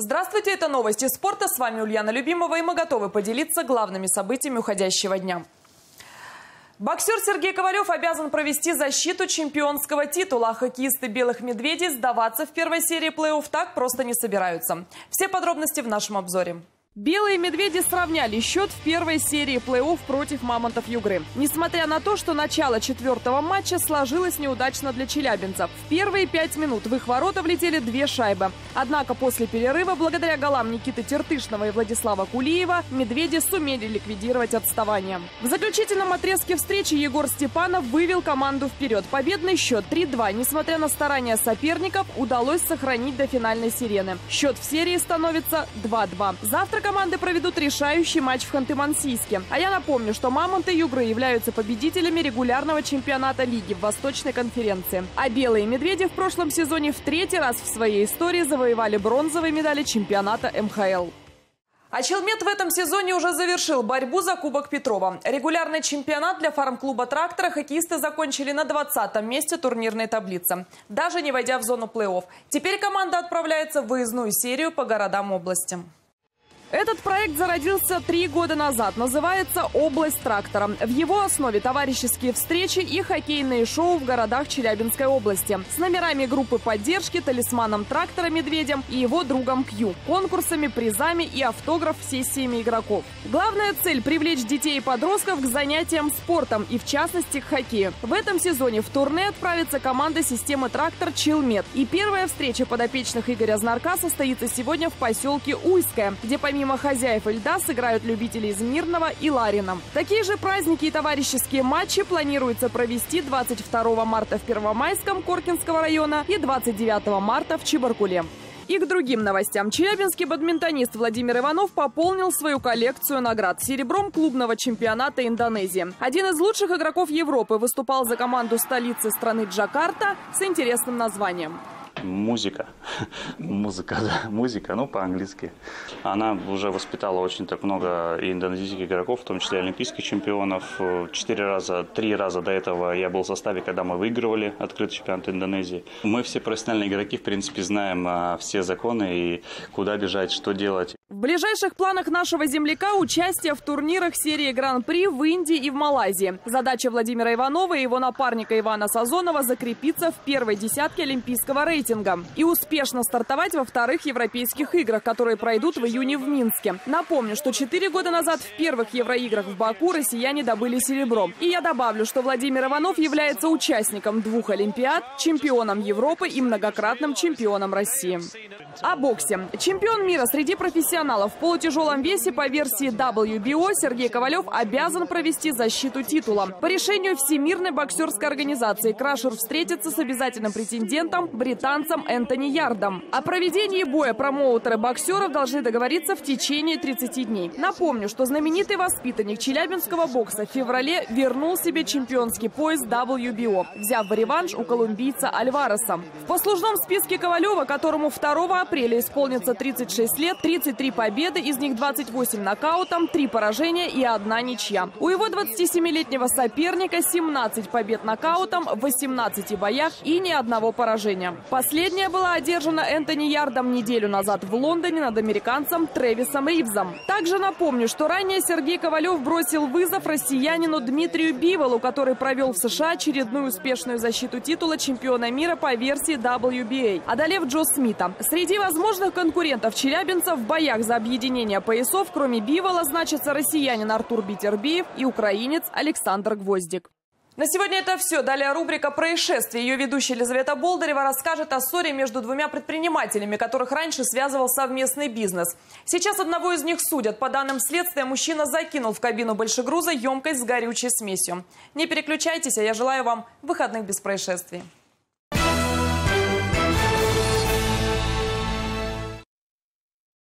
Здравствуйте, это новости спорта. С вами Ульяна Любимова, и мы готовы поделиться главными событиями уходящего дня. Боксер Сергей Ковалев обязан провести защиту чемпионского титула. А хоккеисты «Белых медведей» сдаваться в первой серии плей-офф так просто не собираются. Все подробности в нашем обзоре. Белые медведи сравняли счет в первой серии плей-офф против мамонтов Югры. Несмотря на то, что начало четвертого матча сложилось неудачно для челябинцев. В первые 5 минут в их ворота влетели 2 шайбы. Однако после перерыва, благодаря голам Никиты Тертышного и Владислава Кулиева, медведи сумели ликвидировать отставание. В заключительном отрезке встречи Егор Степанов вывел команду вперед. Победный счет 3-2. Несмотря на старания соперников, удалось сохранить до финальной сирены. Счет в серии становится 2-2. Завтра команды проведут решающий матч в Ханты-Мансийске. А я напомню, что мамонты Югры являются победителями регулярного чемпионата лиги в Восточной конференции. А белые медведи в прошлом сезоне в 3-й раз в своей истории завоевали бронзовые медали чемпионата МХЛ. А Челмет в этом сезоне уже завершил борьбу за Кубок Петрова. Регулярный чемпионат для фарм-клуба «Трактора» хоккеисты закончили на 20-м месте турнирной таблицы, даже не войдя в зону плей-офф. Теперь команда отправляется в выездную серию по городам области. Этот проект зародился 3 года назад. Называется «Область трактора». В его основе товарищеские встречи и хоккейные шоу в городах Челябинской области. С номерами группы поддержки, талисманом трактора «Медведем» и его другом Кью. Конкурсами, призами и автограф-сессиями игроков. Главная цель – привлечь детей и подростков к занятиям спортом и, в частности, к хоккею. В этом сезоне в турне отправится команда системы «Трактор» Челмет. И первая встреча подопечных Игоря Знарка состоится сегодня в поселке Уйское, где помимо хозяев льда сыграют любители из Мирного и Ларина. Такие же праздники и товарищеские матчи планируется провести 22 марта в Первомайском Коркинского района и 29 марта в Чебаркуле. И к другим новостям. Челябинский бадминтонист Владимир Иванов пополнил свою коллекцию наград серебром клубного чемпионата Индонезии. Один из лучших игроков Европы выступал за команду столицы страны Джакарта с интересным названием. Музыка, ну по-английски. Она уже воспитала очень так много индонезийских игроков, в том числе олимпийских чемпионов. 3 раза до этого я был в составе, когда мы выигрывали открытый чемпионат Индонезии. Мы все профессиональные игроки, в принципе, знаем все законы и куда бежать, что делать. В ближайших планах нашего земляка участие в турнирах серии Гран-при в Индии и в Малайзии. Задача Владимира Иванова и его напарника Ивана Сазонова закрепиться в первой десятке олимпийского рейтинга и успешно стартовать во 2-х европейских играх, которые пройдут в июне в Минске. Напомню, что 4 года назад в первых евроиграх в Баку россияне добыли серебро. И я добавлю, что Владимир Иванов является участником 2 олимпиад, чемпионом Европы и многократным чемпионом России. О боксе. Чемпион мира среди профессионалов в полутяжелом весе по версии WBO Сергей Ковалев обязан провести защиту титула. По решению Всемирной боксерской организации Крашер встретится с обязательным претендентом британцем Энтони Ярдом. О проведении боя промоутеры боксеров должны договориться в течение 30 дней. Напомню, что знаменитый воспитанник челябинского бокса в феврале вернул себе чемпионский пояс WBO, взяв реванш у колумбийца Альвареса. В послужном списке Ковалева, которому 2 апреля исполнится 36 лет, 33 победы, из них 28 нокаутом, 3 поражения и 1 ничья. У его 27-летнего соперника 17 побед нокаутом, в 18 боях и ни одного поражения. Последняя была одержана Энтони Ярдом неделю назад в Лондоне над американцем Трэвисом Ривзом. Также напомню, что ранее Сергей Ковалев бросил вызов россиянину Дмитрию Биволу, который провел в США очередную успешную защиту титула чемпиона мира по версии WBA, одолев Джо Смита. Среди возможных конкурентов челябинцев в боях за объединение поясов, кроме Бивола, значатся россиянин Артур Битербиев и украинец Александр Гвоздик. На сегодня это все. Далее рубрика «Происшествия». Ее ведущая Елизавета Болдырева расскажет о ссоре между 2 предпринимателями, которых раньше связывал совместный бизнес. Сейчас одного из них судят. По данным следствия, мужчина закинул в кабину большегруза емкость с горючей смесью. Не переключайтесь, а я желаю вам выходных без происшествий.